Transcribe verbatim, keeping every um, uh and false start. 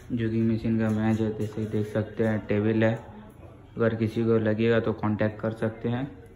Jogging machine का match है, जैसे देख सकते हैं टेबल है। अगर किसी को लगेगा तो कांटेक्ट कर सकते हैं।